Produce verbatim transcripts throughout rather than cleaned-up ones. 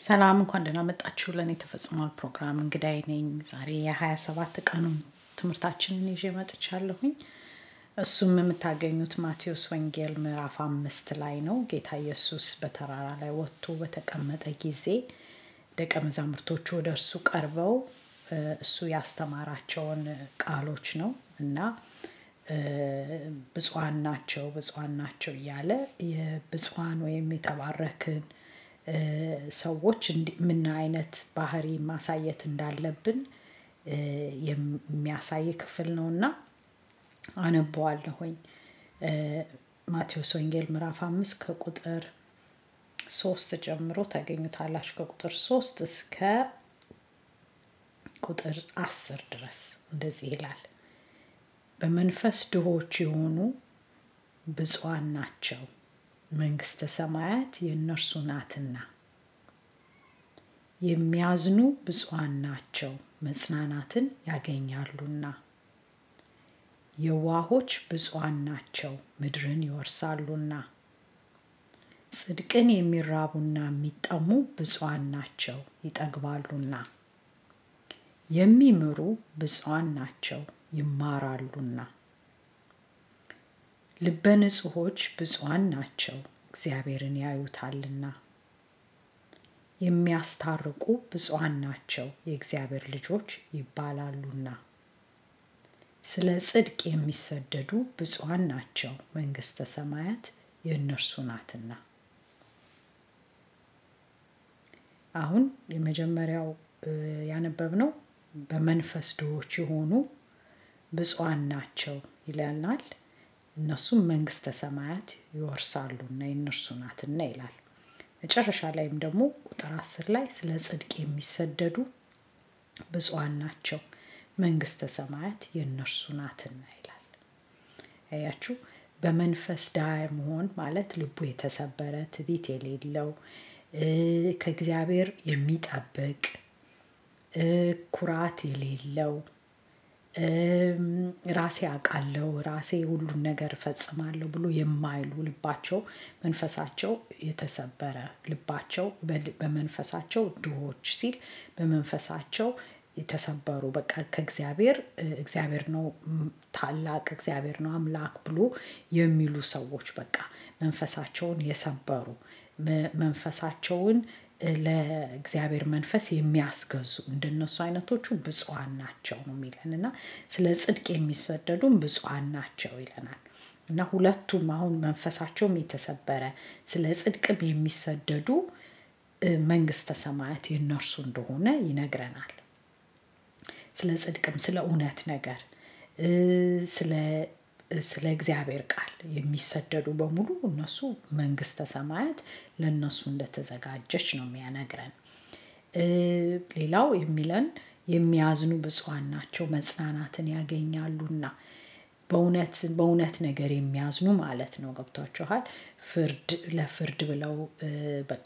ሰላም እንኳን ደህና መጣችሁ ለኔ ተፈጽሟል ፕሮግራም እንግዳይ ነኝ ዛሬ የ27 ቀኑን ትምህርታችንን ይዤ መጥቻለሁኝ እሱም የምታገኙት ማቴዎስ ወንጌል ምዕራፍ አምስት ላይ ነው ጌታ ኢየሱስ በተራራ ላይ ወጥቶ በተቀመጠ ጊዜ ደቀ መዛሙርቶቹ ወደ እርሱ ቀርበው እሱ ያስተማራቸውን ቃሎች ነው እና ብፁዓን ናቸው ብፁዓን ናቸው እያለ የብፁዓን ወይም የተባረክን ሰዎች ምን አይነት ባህሪ ማሳየት እንዳለብን የሚያሳይ ክፍል ነውና አነባዋለሁኝ ማቴዎስ ወንጌል ምዕራፍ አምስት ከቁጥር ሶስት ጀምሮ ታገኙታላችሁ ከቁጥር ሶስት እስከ ቁጥር አስር ድረስ እንደዚህ ይላል በመንፈስ ድሆች የሆኑ ብፁዓን ናቸው መንግስተ ሰማያት የእነርሱ ናትና የሚያዝኑ ብፁዓን ናቸው መጽናናትን ያገኛሉና የዋሆች ብፁዓን ናቸው ምድርን ይወርሳሉና ጽድቅን የሚራቡና የሚጠሙ ብፁዓን ናቸው ይጠግባሉና የሚምሩ ብፁዓን ናቸው ይማራሉና ልበ ንጹሖች ብፁዓን ናቸው እግዚአብሔርን ያዩታልና የሚያስታርቁ ብፁዓን ናቸው የእግዚአብሔር ልጆች ይባላሉና ስለ ጽድቅ የሚሰደዱ ብፁዓን ናቸው መንግስተ ሰማያት የእነርሱ ናትና አሁን የመጀመሪያው ያነበብነው በመንፈስ ድሆች የሆኑ ብፁዓን ናቸው ይላልናል እነሱም መንግስተ ሰማያት ይወርሳሉና የእነርሱ ናትና ይላል መጨረሻ ላይም ደግሞ ቁጥር አስር ላይ ስለ ጽድቅ የሚሰደዱ ብፁዓን ናቸው መንግስተ ሰማያት የእነርሱ ናትና ይላል አያችሁ በመንፈስ ድሃ መሆን ማለት ልቡ የተሰበረ ትዕቢት የሌለው ከእግዚአብሔር የሚጠብቅ ኩራት የሌለው ራሴ አቃለው ራሴ ሁሉ ነገር ፈጽማለሁ ብሎ የማይሉ ልባቸው መንፈሳቸው የተሰበረ ልባቸው በመንፈሳቸው ድሆች ሲል በመንፈሳቸው የተሰበሩ በቃ ከእግዚአብሔር እግዚአብሔር ነው ታላቅ እግዚአብሔር ነው አምላክ ብሎ የሚሉ ሰዎች በቃ መንፈሳቸውን የሰበሩ መንፈሳቸውን ለእግዚአብሔር መንፈስ የሚያስገዙ እንደነሱ አይነቶቹ ብፁዓን ናቸው ነው የሚለንና ስለ ጽድቅ የሚሰደዱም ብፁዓን ናቸው ይለናል እና ሁለቱም አሁን መንፈሳቸውም የተሰበረ ስለ ጽድቅ የሚሰደዱ መንግስተ ሰማያት የእነርሱ እንደሆነ ይነግረናል ስለ ጽድቅም ስለ እውነት ነገር ስለ ስለ እግዚአብሔር ቃል የሚሰደዱ በሙሉ እነሱ መንግስተ ሰማያት ለነሱ እንደተዘጋጀች ነው የሚያነግረን ሌላው የሚለን የሚያዝኑ ብፁዓን ናቸው መጽናናትን ያገኛሉና በእውነት በእውነት ነገር የሚያዝኑ ማለት ነው ገብቷችኋል ፍርድ ለፍርድ ብለው በቃ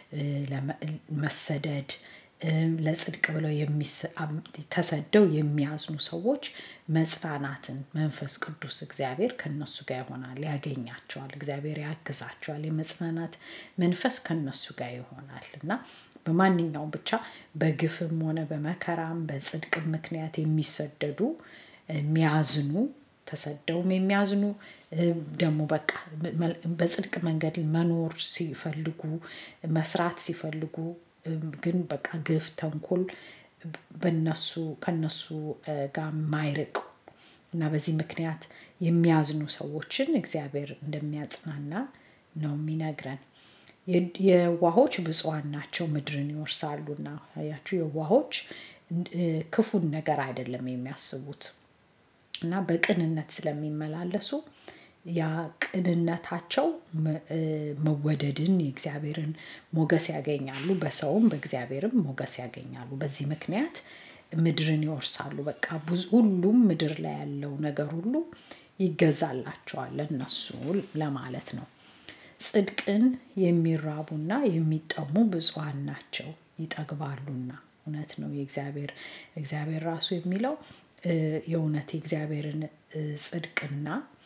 ለመሰደድ ለጽድቅ ብለው ተሰደው የሚያዝኑ ሰዎች መጽናናትን መንፈስ ቅዱስ እግዚአብሔር ከነሱ ጋር ይሆናል ያገኛቸዋል እግዚአብሔር ያግዛቸዋል የመጽናናት መንፈስ ከነሱ ጋር ይሆናልና በማንኛውም ብቻ በግፍም ሆነ በመከራም በጽድቅ ምክንያት የሚሰደዱ የሚያዝኑ ተሰደውም የሚያዝኑ ደግሞ በቃ በጽድቅ መንገድ መኖር ሲፈልጉ መስራት ሲፈልጉ ግን በቃ ግፍ ተንኮል በእነሱ ከነሱ ጋር ማይርቁ እና በዚህ ምክንያት የሚያዝኑ ሰዎችን እግዚአብሔር እንደሚያጽናና ነው የሚነግረን የዋሆች ብፁዓን ናቸው ምድርን ይወርሳሉና አያችሁ የዋሆች ክፉን ነገር አይደለም የሚያስቡት እና በቅንነት ስለሚመላለሱ ያ ቅንነታቸው መወደድን የእግዚአብሔርን ሞገስ ያገኛሉ በሰውም በእግዚአብሔርም ሞገስ ያገኛሉ በዚህ ምክንያት ምድርን ይወርሳሉ በቃ ሁሉም ምድር ላይ ያለው ነገር ሁሉ ይገዛላቸዋል ለነሱ ለማለት ነው ጽድቅን የሚራቡና የሚጠሙ ብፁዓን ናቸው ይጠግባሉና እውነት ነው የእግዚአብሔር እግዚአብሔር ራሱ የሚለው የእውነት የእግዚአብሔርን ጽድቅና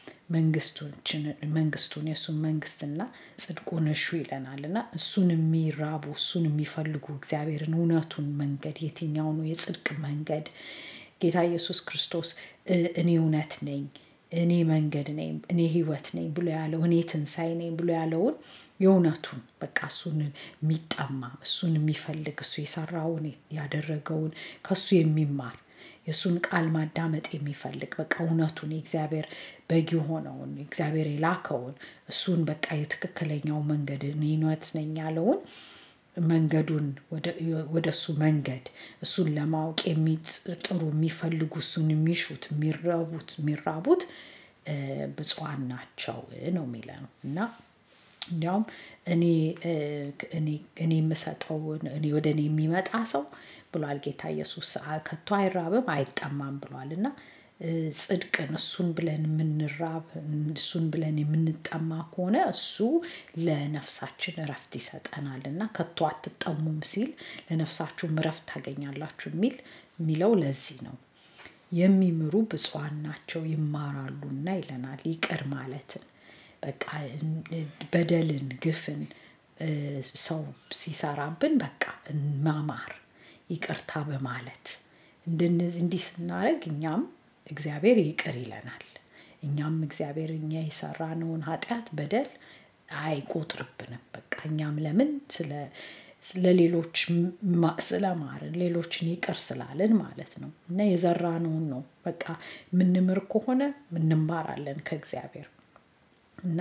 መንግስቱን መንግስቱን የሱን መንግስትና ጽድቁን እሹ ይለናልና እሱን የሚራቡ እሱን የሚፈልጉ እግዚአብሔርን እውነቱን መንገድ የትኛው ነው የጽድቅ መንገድ ጌታ ኢየሱስ ክርስቶስ እኔ እውነት ነኝ እኔ መንገድ ነኝ እኔ ህይወት ነኝ ብሎ ያለው እኔ ትንሣኤ ነኝ ብሎ ያለውን የእውነቱን በቃ እሱን የሚጠማ እሱን የሚፈልግ እሱ የሰራውን ያደረገውን ከሱ የሚማር የሱን ቃል ማዳመጥ የሚፈልግ በቃ እውነቱን የእግዚአብሔር በግ የሆነውን እግዚአብሔር የላከውን እሱን በቃ የትክክለኛው መንገድ እኔ ህይወት ነኝ ያለውን መንገዱን ወደ ወደሱ መንገድ እሱን ለማወቅ የሚጥሩ የሚፈልጉ እሱን የሚሹት የሚራቡት የሚራቡት ብፁዓን ናቸው ነው የሚለው እና እንዲያውም እኔ እኔ እኔ የምሰጠው እኔ ወደ እኔ የሚመጣ ሰው ብሏል ጌታ ኢየሱስ ከቶ አይራብም አይጠማም ብሏልና ጽድቅን እሱን ብለን የምንራብ እሱን ብለን የምንጠማ ከሆነ እሱ ለነፍሳችን እረፍት ይሰጠናልና ከቶ አትጠሙም ሲል ለነፍሳችሁም እረፍት ታገኛላችሁ የሚል የሚለው ለዚህ ነው የሚምሩ ብፁዓን ናቸው ይማራሉና ይለናል ይቅር ማለትን በቃ በደልን ግፍን ሰው ሲሰራብን በቃ ማማር ይቅርታ በማለት እንደነዚህ እንዲህ ስናደርግ እኛም እግዚአብሔር ይቅር ይለናል እኛም እግዚአብሔር እኛ የሰራነውን ኃጢአት በደል አይቆጥርብንም በቃ እኛም ለምን ስለ ለሌሎች ስለማርን ሌሎችን ይቅር ስላለን ማለት ነው እና የዘራነውን ነው በቃ ምንምር ከሆነ ምንማራለን ከእግዚአብሔር እና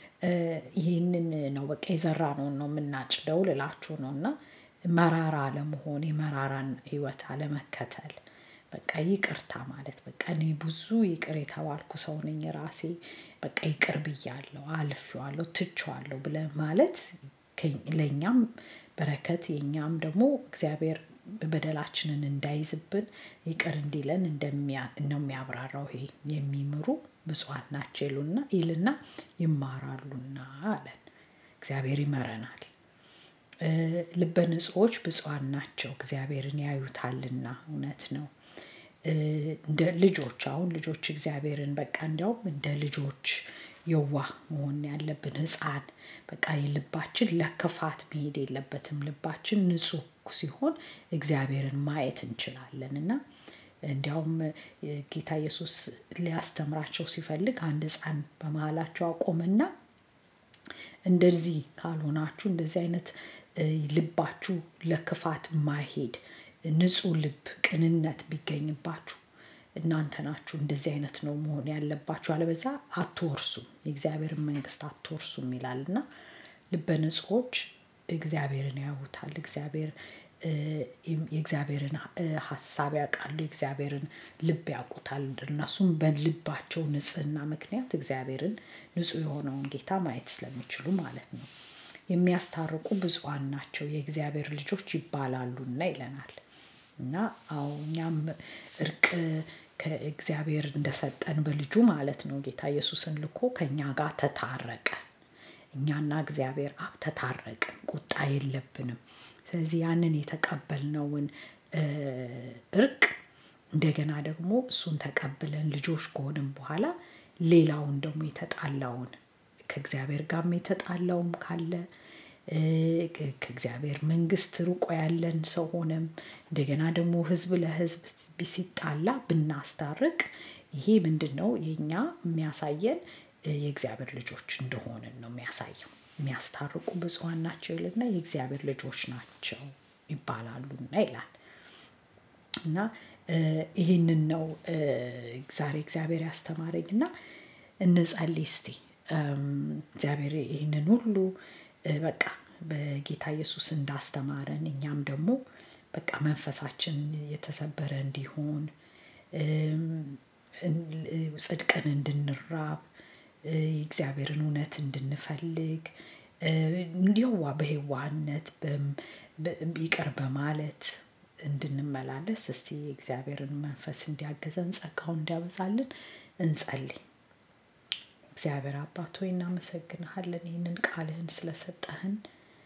ይሄንን ነው በቃ የዘራነውን ነው ምናጭደው ልላችሁ ነውና መራራ ለመሆን የመራራን ህይወት አለመከተል በቃ ይቅርታ ማለት በቃ እኔ ብዙ ይቅር የተባልኩ ሰው ነኝ ራሴ በቃ ይቅር ብያለሁ አልፌዋለሁ ትቼዋለሁ ብለ ማለት ለኛም በረከት የኛም ደግሞ እግዚአብሔር በደላችንን እንዳይዝብን ይቅር እንዲለን እንደሚያ ነው የሚያብራራው ይሄ የሚምሩ ብፁዓን ናቸው ይሉና ይልና ይማራሉና አለን እግዚአብሔር ይመረናል ልበ ንጹሖች ብፁዓን ናቸው እግዚአብሔርን ያዩታልና እውነት ነው እንደ ልጆች አሁን ልጆች እግዚአብሔርን በቃ እንዲያውም እንደ ልጆች የዋህ መሆን ያለብን ህፃን በቃ የልባችን ለክፋት መሄድ የለበትም ልባችን ንጹህ ሲሆን እግዚአብሔርን ማየት እንችላለንና እንዲያውም ጌታ ኢየሱስ ሊያስተምራቸው ሲፈልግ አንድ ህፃን በመሃላቸው አቆመና እንደዚህ ካልሆናችሁ እንደዚህ አይነት ልባችሁ ለክፋት ማይሄድ ንጹህ ልብ ቅንነት ቢገኝባችሁ እናንተ ናችሁ እንደዚህ አይነት ነው መሆን ያለባችሁ አለበዛ አትወርሱም የእግዚአብሔርን መንግስት አትወርሱም ይላልና ልበ ንጹሖች እግዚአብሔርን ያዩታል እግዚአብሔር የእግዚአብሔርን ሐሳብ ያውቃሉ የእግዚአብሔርን ልብ ያውቁታል እነሱም በልባቸው ንጽህና ምክንያት እግዚአብሔርን ንጹህ የሆነውን ጌታ ማየት ስለሚችሉ ማለት ነው የሚያስታርቁ ብፁዓን ናቸው የእግዚአብሔር ልጆች ይባላሉና ይለናል እና አው እኛም እርቅ ከእግዚአብሔር እንደሰጠን በልጁ ማለት ነው ጌታ ኢየሱስን ልኮ ከኛ ጋር ተታረቀ እኛና እግዚአብሔር አብ ተታረቀ ቁጣ የለብንም ስለዚህ ያንን የተቀበልነውን እርቅ እንደገና ደግሞ እሱን ተቀብለን ልጆች ከሆነን በኋላ ሌላውን ደግሞ የተጣላውን ከእግዚአብሔር ጋር የተጣላውም ካለ ከእግዚአብሔር መንግስት ሩቆ ያለን ሰው ሆነም እንደገና ደግሞ ህዝብ ለህዝብ ቢሲጣላ ብናስታርቅ ይሄ ምንድነው የኛ የሚያሳየን የእግዚአብሔር ልጆች እንደሆነን ነው የሚያሳየው የሚያስታርቁ ብፁዓን ናቸው ይልና የእግዚአብሔር ልጆች ናቸው ይባላሉና ይላል እና ይሄንን ነው ዛሬ እግዚአብሔር ያስተማረኝና እንጸልይ እስቲ እግዚአብሔር ይሄንን ሁሉ በቃ በጌታ ኢየሱስ እንዳስተማረን እኛም ደግሞ በቃ መንፈሳችን የተሰበረ እንዲሆን ጽድቅን እንድንራብ እግዚአብሔርን እውነት እንድንፈልግ እንዲያው በህዋነት በይቅር በማለት እንድንመላለስ እስቲ እግዚአብሔርን መንፈስ እንዲያገዘን ጸጋውን እንዲያበዛልን እንጸልይ እግዚአብሔር አባት ሆይ እናመሰግንሃለን ይህንን ቃልህን ስለሰጠህን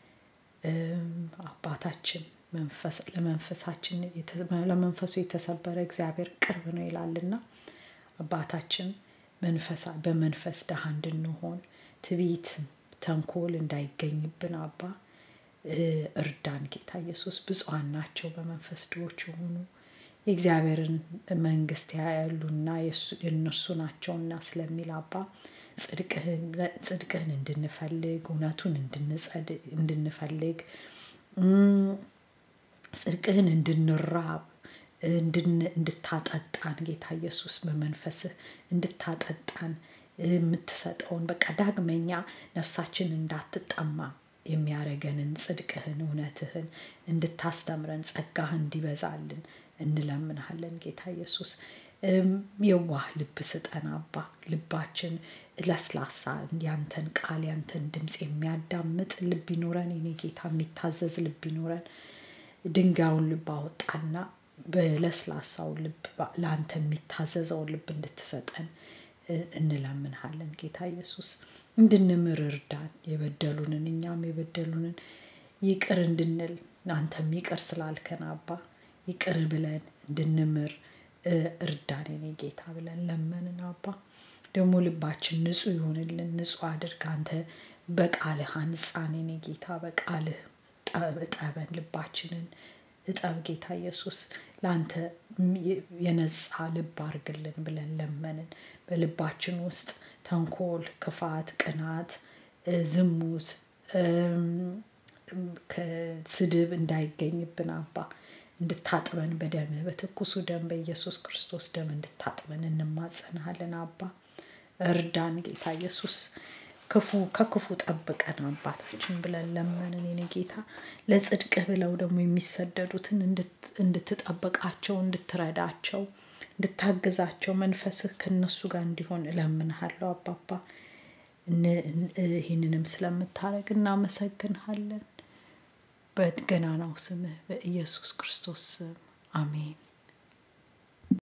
አባታችን መንፈስ ለመንፈሳችን ለመንፈሱ የተሰበረ እግዚአብሔር ቅርብ ነው ይላልና አባታችን መንፈሳ በመንፈስ ደሃ እንድንሆን ትዕቢት ተንኮል እንዳይገኝብን አባ እርዳን ጌታ ኢየሱስ። ብፁዓን ናቸው በመንፈስ ድሆች የሆኑ የእግዚአብሔርን መንግስት ያያሉና የእነርሱ ናቸውና ስለሚል አባ ጽድቅህን ጽድቅህን እንድንፈልግ እውነቱን እንድንፈልግ ጽድቅህን እንድንራብ እንድታጠጣን ጌታ ኢየሱስ በመንፈስህ እንድታጠጣን የምትሰጠውን በቃ ዳግመኛ ነፍሳችን እንዳትጠማ የሚያረገንን ጽድቅህን እውነትህን እንድታስተምረን ጸጋህን እንዲበዛልን እንለምንሃለን ጌታ ኢየሱስ። የዋህ ልብ ስጠን አባ። ልባችን ለስላሳ ያንተን ቃል ያንተን ድምጽ የሚያዳምጥ ልብ ይኖረን የኔ ጌታ። የሚታዘዝ ልብ ይኖረን። ድንጋዩን ልብ አወጣና በለስላሳው ልብ ላንተ የሚታዘዘው ልብ እንድትሰጠን እንለምንሃለን ጌታ ኢየሱስ። እንድንምር እርዳን። የበደሉንን እኛም የበደሉንን ይቅር እንድንል አንተም ይቅር ስላልከን አባ ይቅር ብለን እንድንምር እርዳን የኔ ጌታ ብለን ለመንን አባ። ደግሞ ልባችን ንጹህ ይሆንልን። ንጹህ አድርግ አንተ በቃልህ አንጻን የኔ ጌታ። በቃልህ እጠበን ልባችንን እጠብ ጌታ ኢየሱስ። ላንተ የነጻ ልብ አርግልን ብለን ለመንን። በልባችን ውስጥ ተንኮል ክፋት ቅናት ዝሙት ከስድብ እንዳይገኝብን አባ እንድታጥበን በደምህ በትኩሱ ደም በኢየሱስ ክርስቶስ ደም እንድታጥበን እንማጸንሃለን አባ። እርዳን ጌታ ኢየሱስ። ክፉ ከክፉ ጠብቀን አባታችን ብለን ለመንን የኔ ጌታ። ለጽድቅህ ብለው ደግሞ የሚሰደዱትን እንድትጠብቃቸው እንድትረዳቸው እንድታግዛቸው መንፈስህ ከነሱ ጋር እንዲሆን እለምንሃለሁ አባባ። ይህንንም ስለምታረግ እናመሰግንሃለን በገናናው ስምህ በኢየሱስ ክርስቶስ ስም አሜን።